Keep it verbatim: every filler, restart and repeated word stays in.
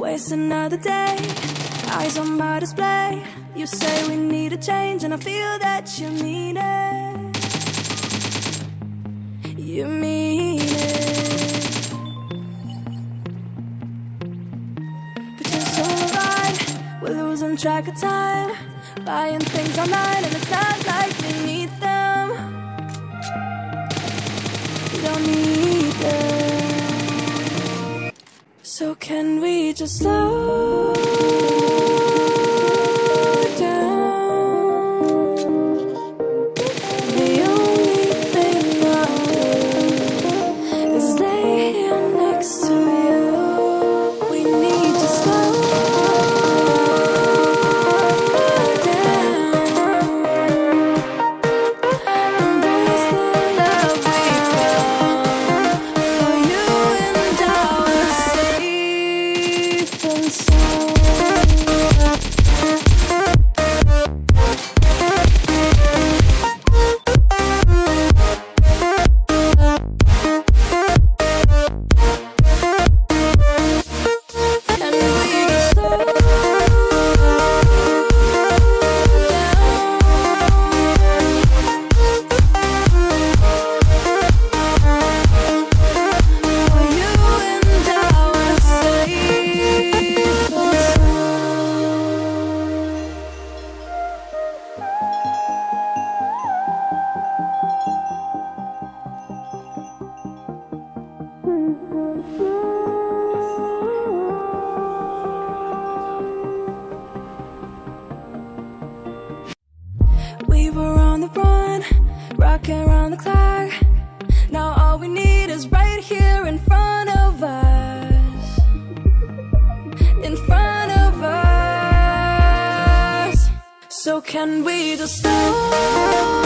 waste another day. Eyes on my display. You say we need a change, and I feel that you mean it. You mean it. But you're so right, we're losing track of time, buying things online, and it's not like we need them. We don't need them. So can we just slow down? The only thing I do is lay here next to you. We need to slow down. Embrace the love we found. For you and I are safe and sound. And we just slow down. For you and I are safe and we were on the run, rocking around the clock. Now all we need is right here in front of us. In front of us. So can we just slow